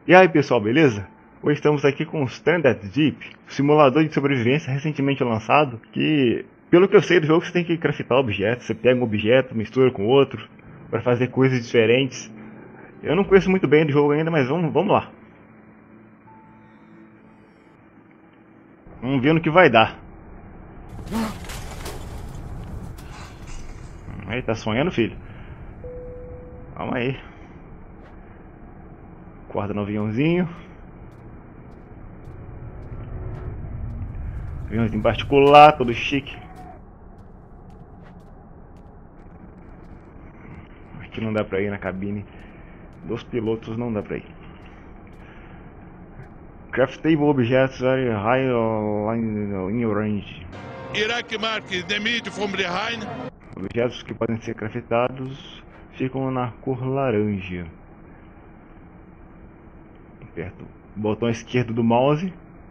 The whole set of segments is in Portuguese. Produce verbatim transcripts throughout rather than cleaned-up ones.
E aí pessoal, beleza? Hoje estamos aqui com o Stranded Deep, simulador de sobrevivência recentemente lançado, que pelo que eu sei do jogo você tem que craftar objetos, você pega um objeto, mistura com outro, para fazer coisas diferentes. Eu não conheço muito bem do jogo ainda, mas vamos, vamos lá. Vamos ver no que vai dar. Aí, tá sonhando, filho? Calma aí. Guarda no aviãozinho. Aviãozinho particular, todo chique. Aqui não dá pra ir na cabine dos pilotos, não dá pra ir. Craftable objects are high in your range. Iraq mark the mid from behind. Objetos que podem ser craftados ficam na cor laranja. Aperto o botão esquerdo do mouse.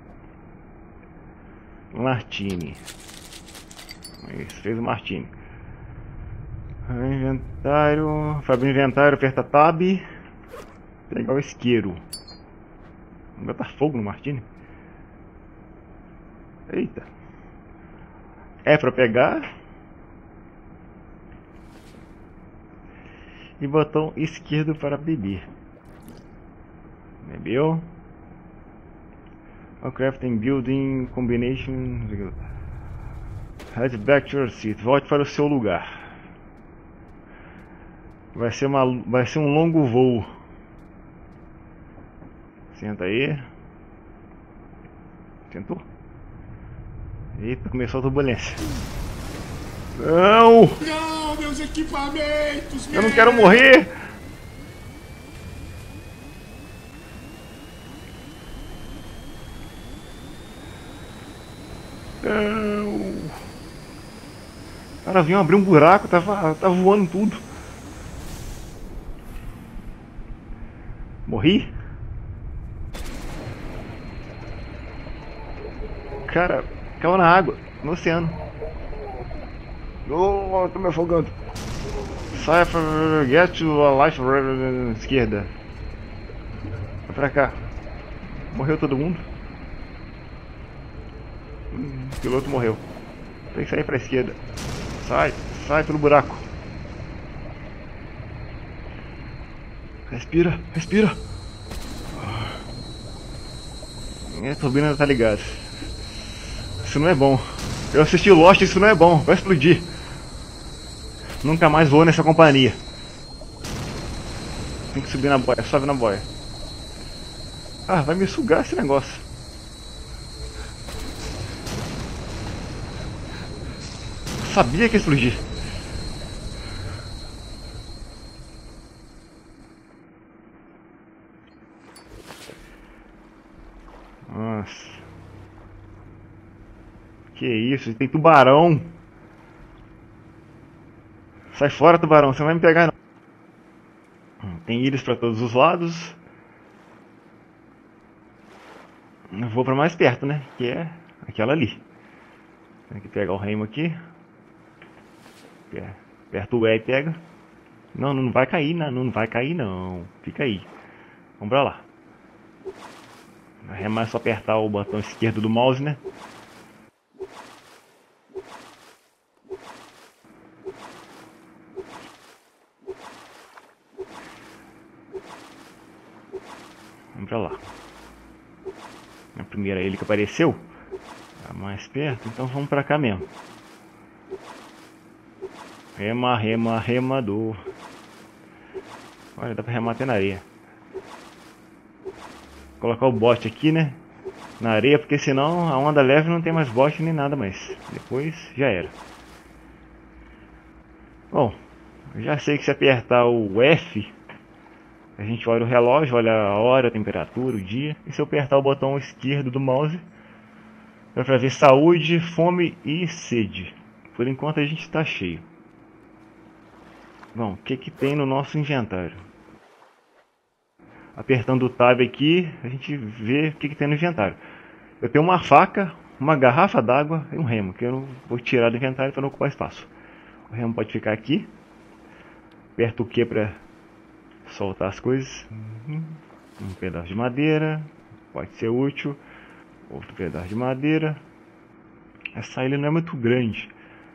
Martini. Isso, fez o Martini. Inventário. Fazer inventário, aperta Tab. Pegar o isqueiro. Vou botar fogo no Martini. Eita. É pra pegar. E botão esquerdo para beber. Bebeu. O crafting building combination. Head back to your seat. Volte para o seu lugar. Vai ser uma, vai ser um longo voo. Senta aí. Sentou? Eita, começou a turbulência. Não! Não, meus equipamentos! Eu não quero morrer! Não! Cara, vinha abrir um buraco, tava, tava voando tudo. Morri? Cara, caiu na água, no oceano. Oh, tô me afogando. Saia pra get to a life esquerda. Vai pra cá. Morreu todo mundo? Hum, o piloto morreu. Tem que sair pra esquerda. Sai, sai pelo buraco. Respira, respira. A turbina não tá ligada. Isso não é bom. Eu assisti Lost, isso não é bom. Vai explodir. Nunca mais vou nessa companhia. Tem que subir na boia, sobe na boia. Ah, vai me sugar esse negócio. Sabia que ia explodir. Nossa. Que isso, tem tubarão. Sai fora, tubarão, você não vai me pegar não. Tem ilhas para todos os lados. Eu vou para mais perto, né? Que é aquela ali. Tem que pegar o remo aqui. Aperta o E e pega. Não, não vai cair, não, não vai cair não. Fica aí. Vamos pra lá. É só apertar o botão esquerdo do mouse, né? Vamos pra lá. A primeira ele que apareceu. Tá mais perto, então vamos pra cá mesmo. Rema, rema, remador. Olha, dá pra remar até na areia. Vou colocar o bote aqui, né? Na areia, porque senão a onda leve não tem mais bote nem nada mais. Depois já era. Bom, eu já sei que se apertar o F, a gente olha o relógio, olha a hora, a temperatura, o dia. E se eu apertar o botão esquerdo do mouse, vai pra ver saúde, fome e sede. Por enquanto a gente está cheio. Bom, o que que tem no nosso inventário? Apertando o Tab aqui, a gente vê o que que tem no inventário. Eu tenho uma faca, uma garrafa d'água e um remo, que eu não vou tirar do inventário para não ocupar espaço. O remo pode ficar aqui. Aperto o Q para soltar as coisas. pedaço de madeira. Pode ser útil. Outro pedaço de madeira. Essa ilha não é muito grande.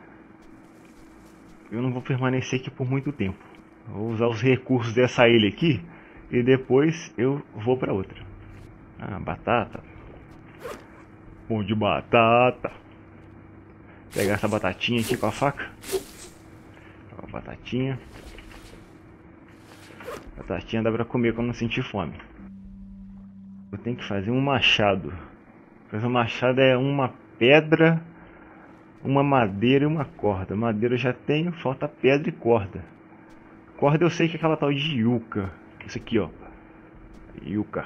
Eu não vou permanecer aqui por muito tempo. Vou usar os recursos dessa ilha aqui. E depois eu vou para outra. Ah, batata. Pão de batata. Pegar essa batatinha aqui com a faca. Ó, batatinha. Batatinha dá pra comer quando não sentir fome. Eu tenho que fazer um machado. Fazer um machado é uma pedra, uma madeira e uma corda. Madeira eu já tenho, falta pedra e corda. Corda eu sei que é aquela tal de yuca. Isso aqui, ó. Yuca.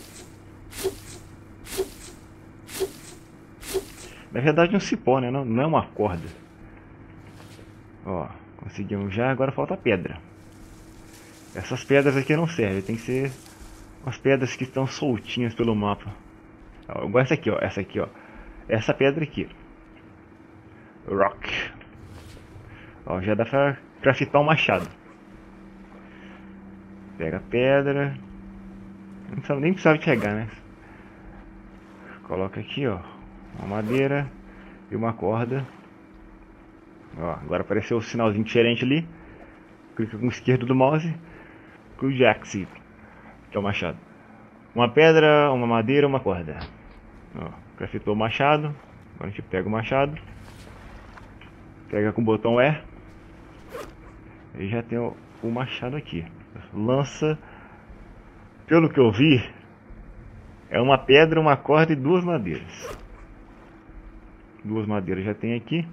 Na verdade é um cipó, né? Não, não é uma corda. Ó, conseguimos já, agora falta pedra. Essas pedras aqui não servem, tem que ser umas pedras que estão soltinhas pelo mapa. Ó, igual essa aqui, ó. Essa aqui, ó. Essa pedra aqui. Rock. Ó, já dá pra craftar um machado. Pega a pedra. Não precisava, nem precisava pegar, né? Coloca aqui, ó. Uma madeira e uma corda. Ó, agora apareceu o sinalzinho diferente ali. Clica com o esquerdo do mouse. Crewjack, que é o machado. Uma pedra, uma madeira, uma corda. Ó, craftou o machado. Agora a gente pega o machado. Pega com o botão E. E já tem o, o machado aqui. Lança. Pelo que eu vi, é uma pedra, uma corda e duas madeiras. Duas madeiras já tem aqui.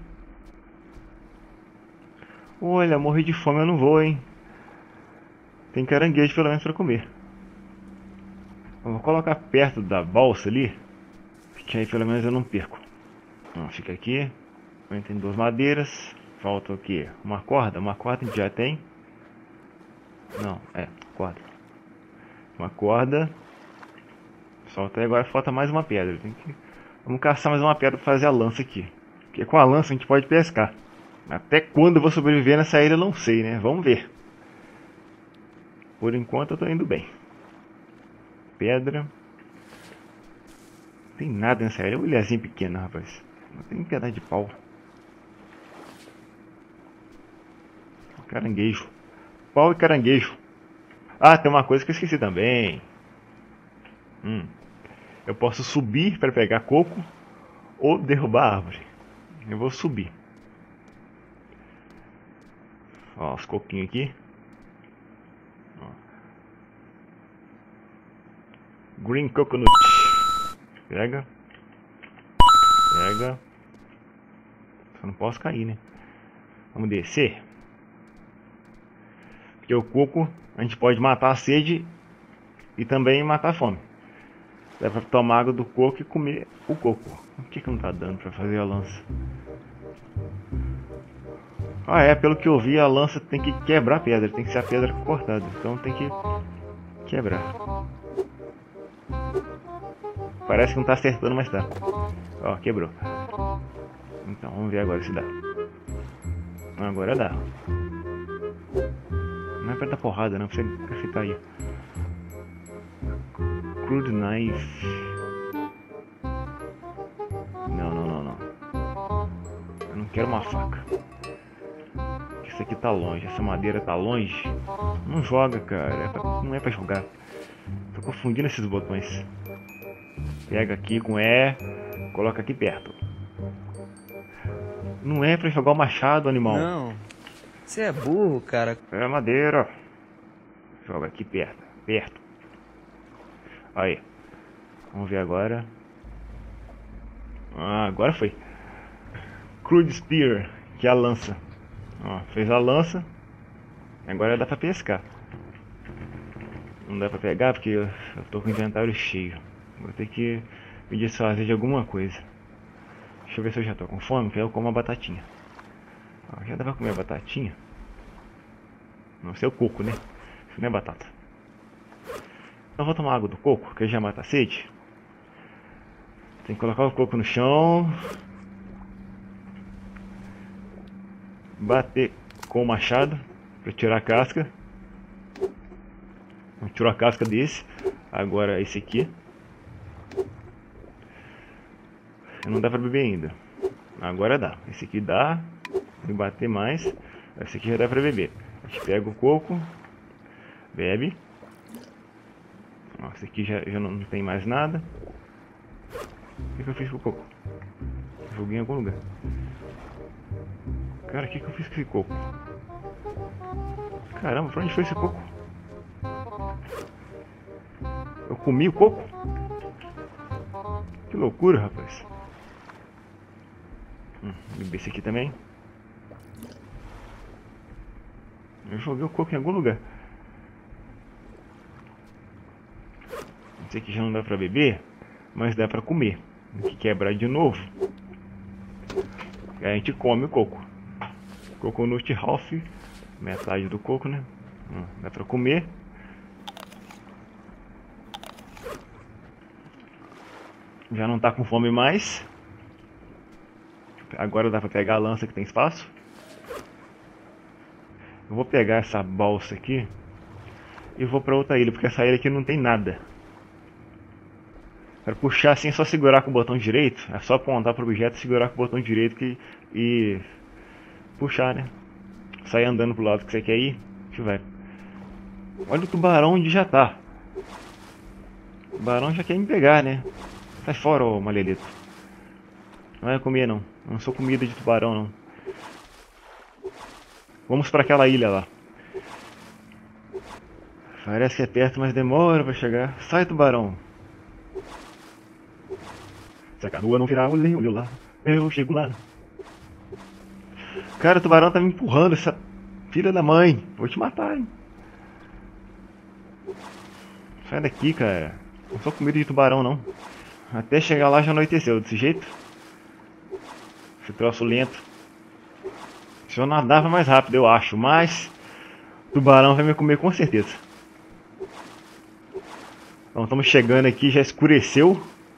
Olha, morri de fome, eu não vou, hein. Tem caranguejo pelo menos para comer. Eu vou colocar perto da balsa ali, que aí pelo menos eu não perco. Então, fica aqui. Tem duas madeiras. Falta o que? Uma corda? Uma corda a gente já tem. Não, é, corda. Uma corda. Solta aí, agora falta mais uma pedra. Tem que... Vamos caçar mais uma pedra para fazer a lança aqui. Porque com a lança a gente pode pescar. Até quando eu vou sobreviver nessa ilha eu não sei, né? Vamos ver. Por enquanto eu tô indo bem. Pedra. Não tem nada nessa ilha. É uma ilhazinha pequena, rapaz. Não tem um pedaço de pau. Caranguejo. Pau e caranguejo. Ah, tem uma coisa que eu esqueci também. Hum. Eu posso subir para pegar coco ou derrubar a árvore. Eu vou subir. Ó, os coquinhos aqui. Ó. Green coconut. Pega. Pega. Só não posso cair, né? Vamos descer. Porque o coco a gente pode matar a sede e também matar a fome. Dá pra tomar água do coco e comer o coco. Por que que não tá dando pra fazer a lança? Ah é, pelo que eu vi a lança tem que quebrar a pedra. Tem que ser a pedra cortada. Então tem que quebrar. Parece que não tá acertando, mas tá. Ó, quebrou. Então vamos ver agora se dá. Agora dá. Não é pra dar porrada não, pra você craftar aí. Crude knife. Não, não, não, não. Eu não quero uma faca. Isso aqui tá longe, essa madeira tá longe. Não joga, cara. É pra, não é pra jogar. Tô confundindo esses botões. Pega aqui com E. Coloca aqui perto. Não é pra jogar o machado, animal. Não. Você é burro, cara. É madeira. Joga aqui perto. Perto. Aí. Vamos ver agora. Ah, agora foi. Crude Spear, que é a lança. Ó, fez a lança. Agora dá pra pescar. Não dá pra pegar porque eu, eu tô com o inventário cheio. Vou ter que me desfazer de alguma coisa. Deixa eu ver se eu já tô com fome, que aí eu como a batatinha. Ó, já dá pra comer a batatinha. Não, isso é o coco, né? Isso não é batata. Então vou tomar água do coco, que já mata a sede. Tem que colocar o coco no chão. Bater com o machado para tirar a casca. Tirou a casca desse. Agora esse aqui. Não dá pra beber ainda. Agora dá. Esse aqui dá. Tem que bater mais. Esse aqui já dá pra beber. A gente pega o coco. Bebe. Esse aqui já, já não tem mais nada. O que, que eu fiz com o coco? Joguei em algum lugar. Cara, o que, que eu fiz com esse coco? Caramba, pra onde foi esse coco? Eu comi o coco? Que loucura, rapaz. Hum, beber esse aqui também. Eu joguei o coco em algum lugar. Esse aqui já não dá pra beber, mas dá pra comer. Tem que quebrar de novo. Aí a gente come o coco. Coconut half, metade do coco, né? Hum, dá pra comer. Já não tá com fome mais. Agora dá pra pegar a lança que tem espaço. Eu vou pegar essa balsa aqui e vou pra outra ilha, porque essa ilha aqui não tem nada. Para puxar assim é só segurar com o botão direito. É só apontar para o objeto e segurar com o botão direito que, e puxar, né? Sair andando pro lado que você quer ir. Deixa eu ver. Olha o tubarão onde já tá. O tubarão já quer me pegar, né? Sai fora, ô malelito. Não vai comer não. Não sou comida de tubarão não. Vamos para aquela ilha lá. Parece que é perto, mas demora para chegar. Sai, tubarão. Se a canoa não virar, olha, olha lá. Eu chego lá. Cara, o tubarão tá me empurrando, essa filha da mãe. Vou te matar, hein. Sai daqui, cara. Não sou comida de tubarão, não. Até chegar lá já anoiteceu. Desse jeito. Esse troço lento. Se eu nadava mais rápido, eu acho. Mas o tubarão vai me comer com certeza. Então, estamos chegando aqui. Já escureceu.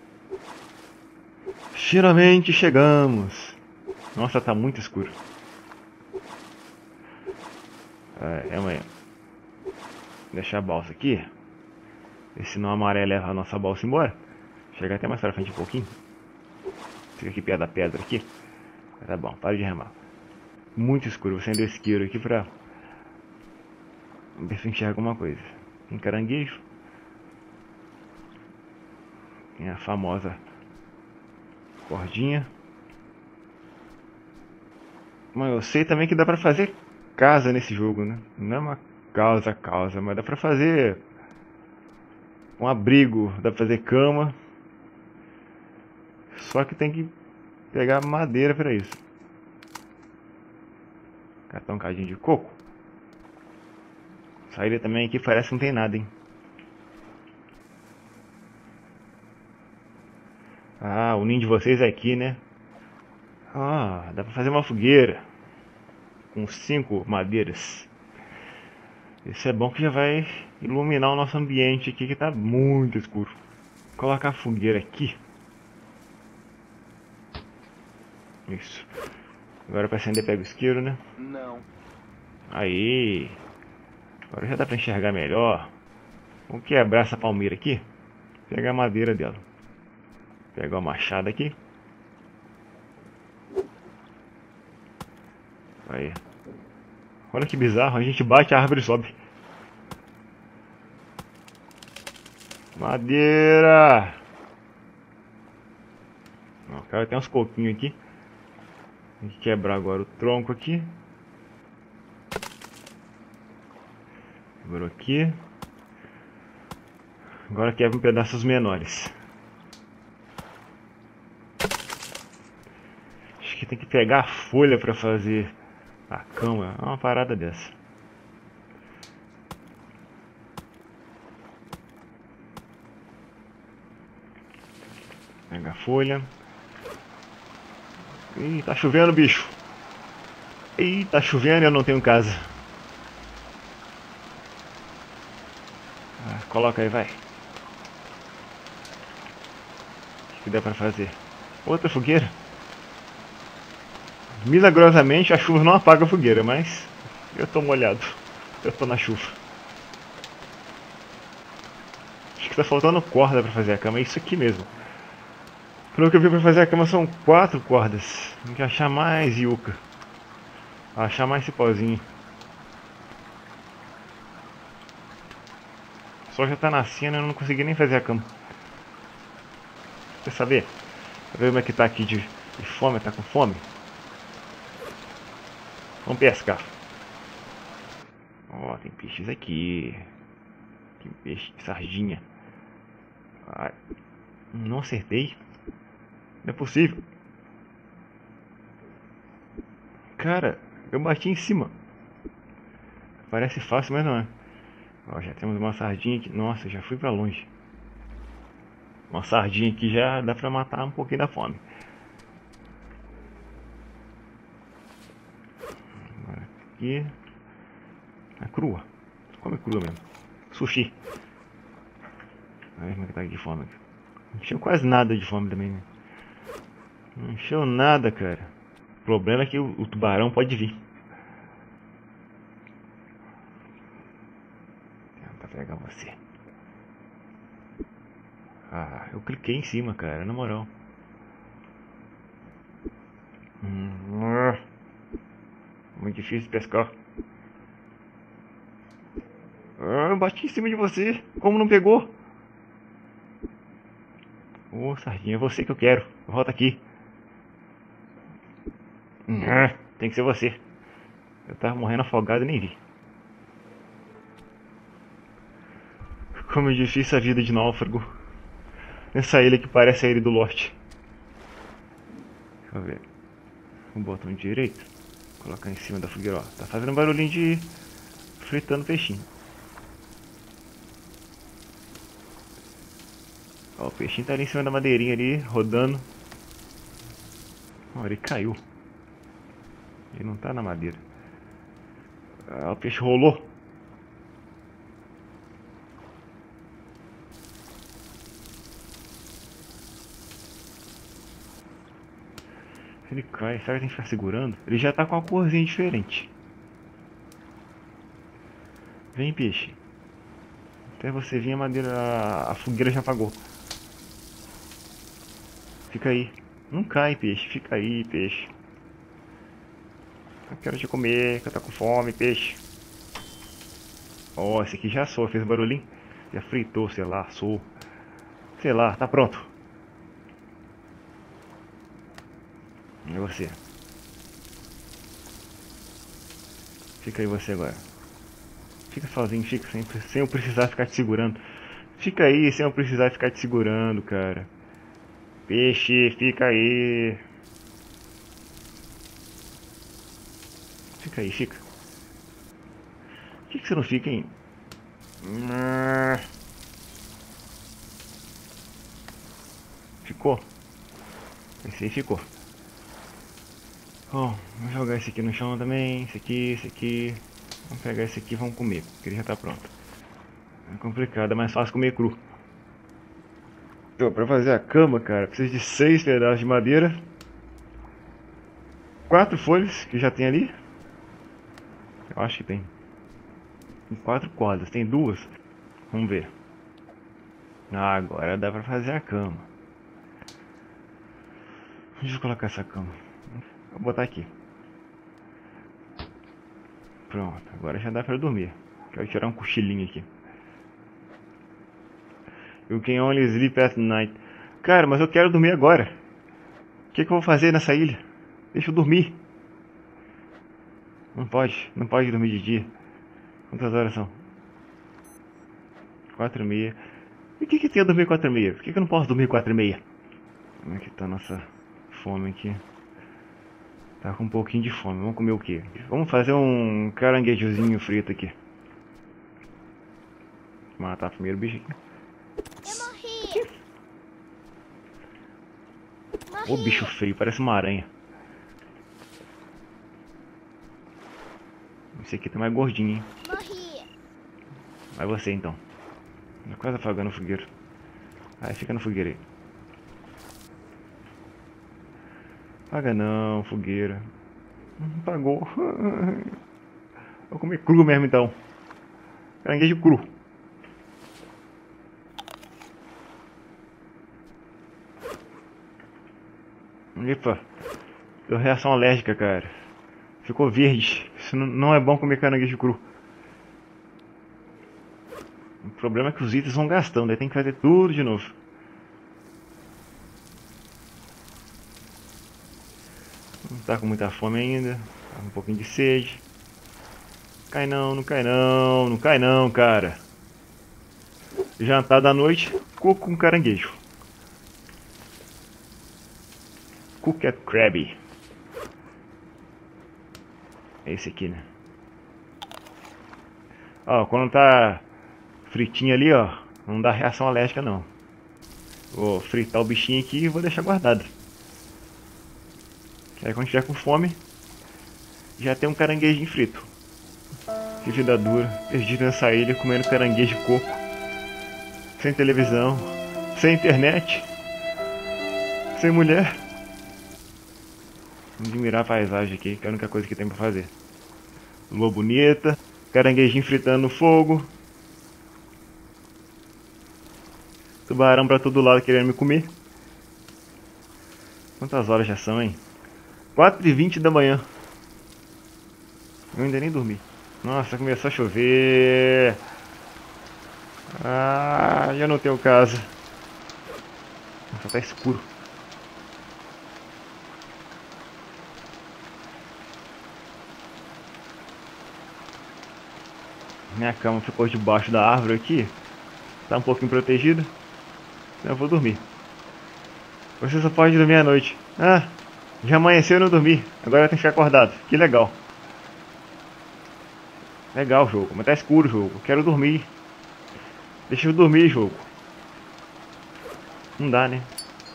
Finalmente chegamos. Nossa, tá muito escuro. É, é amanhã. Deixar a balsa aqui. E senão a maré leva a nossa balsa embora. Chega até mais pra frente um pouquinho. Fica aqui perto da pedra aqui. Tá bom, para de remar. Muito escuro. Vou acender o isqueiro aqui pra ver se enxerga alguma coisa. Tem caranguejo. Tem a famosa cordinha. Mas eu sei também que dá pra fazer casa nesse jogo, né? Não é uma casa, casa, mas dá pra fazer um abrigo, dá pra fazer cama. Só que tem que pegar madeira pra isso. Catar um cadinho de coco. Saída também aqui parece que não tem nada, hein? Ah, o ninho de vocês é aqui, né? Ah, dá pra fazer uma fogueira com cinco madeiras. Isso é bom que já vai iluminar o nosso ambiente aqui que tá muito escuro. Vou colocar a fogueira aqui. Isso. Agora para acender pega o isqueiro, né? Não. Aí. Agora já dá pra enxergar melhor. Vamos quebrar essa palmeira aqui. Pegar a madeira dela. Pegar o machado aqui. Aí. Olha que bizarro, a gente bate, a árvore sobe. Madeira! Ó, cara, tem uns coquinhos aqui. Tem que quebrar agora o tronco aqui. Quebrou aqui. Agora quebra em pedaços menores. Acho que tem que pegar a folha para fazer a cama. É uma parada dessa. Pega a folha. Ih, tá chovendo, bicho. Ih, tá chovendo e eu não tenho casa. Ah, coloca aí, vai. O que dá pra fazer? Outra fogueira. Milagrosamente a chuva não apaga a fogueira, mas eu tô molhado. Eu tô na chuva. Acho que Está faltando corda para fazer a cama, é isso aqui mesmo. Pelo que eu vi, para fazer a cama são quatro cordas. Tem que achar mais yuca. Achar mais cipózinho. O sol já tá nascendo e eu não consegui nem fazer a cama. Quer saber? Quer ver como é que tá aqui de, de fome? Tá com fome? Vamos pescar. Ó, oh, tem peixes aqui. Tem peixe, sardinha. Ai, não acertei. Não é possível. Cara, eu bati em cima. Parece fácil, mas não é. Ó, já temos uma sardinha aqui. Nossa, já fui pra longe. Uma sardinha aqui já dá pra matar um pouquinho da fome. Agora aqui. É crua. Come crua mesmo. Sushi. Olha como é que tá aqui de fome. Não encheu quase nada de fome também, né? Não encheu nada, cara. O problema é que o, o tubarão pode vir. Tenta pegar você. Ah, eu cliquei em cima, cara, na moral. Hum, muito difícil pescar. Ah, eu bati em cima de você. Como não pegou? Ô, oh, sardinha, é você que eu quero. Volta aqui. Ah, tem que ser você. Eu tava morrendo afogado e nem vi. Como é difícil a vida de náufrago. Nessa ilha que parece a ilha do Lost. Deixa eu ver. O botão direito. Colocar em cima da fogueira, ó. Tá fazendo barulhinho de fritando peixinho. Ó, o peixinho tá ali em cima da madeirinha ali, rodando. Ó, ele caiu. Ele não tá na madeira. Ah, o peixe rolou. Se ele cai, será que tem que ficar segurando? Ele já tá com uma corzinha diferente. Vem, peixe. Até você vir a madeira, a fogueira já apagou. Fica aí. Não cai, peixe. Fica aí, peixe. Eu quero te comer, que eu tô com fome, peixe. Ó, oh, esse aqui já assou, fez barulhinho. Já fritou, sei lá, assou. Sei lá, tá pronto. É você. Fica aí você agora. Fica sozinho, fica sem, sem eu precisar ficar te segurando. Fica aí sem eu precisar ficar te segurando, cara. Peixe, fica aí. Fica aí, fica. Por que, que você não fica, hein? Ficou? Esse aí ficou. Bom, vamos jogar esse aqui no chão também. Esse aqui, esse aqui. Vamos pegar esse aqui e vamos comer, porque ele já tá pronto. É complicado, é mais fácil comer cru. Então, pra fazer a cama, cara, precisa de seis pedaços de madeira. Quatro folhas, que já tem ali. Eu acho que tem. Tem quatro cordas, tem duas. Vamos ver. Ah, agora dá pra fazer a cama. Deixa eu colocar essa cama. Vou botar aqui. Pronto, agora já dá pra dormir. Quero tirar um cochilinho aqui. You can only sleep at night. Cara, mas eu quero dormir agora. O que, que eu vou fazer nessa ilha? Deixa eu dormir. Não pode, não pode dormir de dia. Quantas horas são? Quatro e meia. E o que que tem a dormir quatro e meia? Por que que eu não posso dormir quatro e meia? Como é que tá a nossa fome aqui? Tá com um pouquinho de fome. Vamos comer o quê? Vamos fazer um caranguejozinho frito aqui. Matar primeiro o bicho aqui. Eu morri. Morri. Ô bicho feio, parece uma aranha. Esse aqui tá mais gordinho, hein? Morri. Vai você então. Tá quase apagando o fogueiro. Aí fica no fogueiro aí. Apaga não, fogueira. Não apagou. Vou comer cru mesmo então. Caranguejo cru. Epa, deu reação alérgica, cara. Ficou verde. Isso não é bom comer caranguejo cru. O problema é que os itens vão gastando, aí tem que fazer tudo de novo. Não tá com muita fome ainda, tá com um pouquinho de sede. Cai não, não cai não, não cai não, cara. Jantar da noite, coco com caranguejo. Cooked Crab. É esse aqui, né? Ó, quando tá fritinho ali, ó, não dá reação alérgica não. Vou fritar o bichinho aqui e vou deixar guardado. Aí quando tiver com fome, já tem um caranguejinho frito. Que vida dura, perdido nessa ilha comendo caranguejo de coco. Sem televisão, sem internet, sem mulher. Vamos admirar a paisagem aqui, que é a única coisa que tem pra fazer. Lua bonita, caranguejinho fritando no fogo. Tubarão pra todo lado querendo me comer. Quantas horas já são, hein? quatro e vinte da manhã. Eu ainda nem dormi. Nossa, começou a chover. Ah, eu não tenho casa. Nossa, tá escuro. Minha cama ficou debaixo da árvore aqui. Tá um pouquinho protegida. Então eu vou dormir. Você só pode dormir à noite. Ah, já amanheceu e não dormi. Agora eu tenho que ficar acordado. Que legal. Legal o jogo, mas tá escuro o jogo. Quero dormir. Deixa eu dormir, jogo. Não dá, né?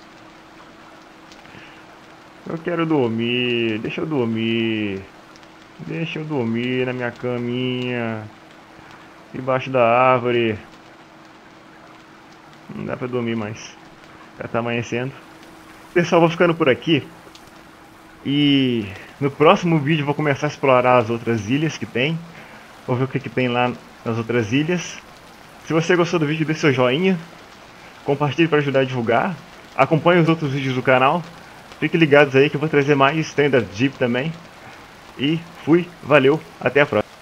Eu quero dormir. Deixa eu dormir. Deixa eu dormir na minha caminha. Debaixo da árvore. Não dá pra dormir mais. Já tá amanhecendo. Pessoal, vou ficando por aqui. E no próximo vídeo vou começar a explorar as outras ilhas que tem. Vou ver o que, que tem lá nas outras ilhas. Se você gostou do vídeo, dê seu joinha. Compartilhe para ajudar a divulgar. Acompanhe os outros vídeos do canal. Fiquem ligados aí que eu vou trazer mais Standard Jeep também. E fui, valeu, até a próxima.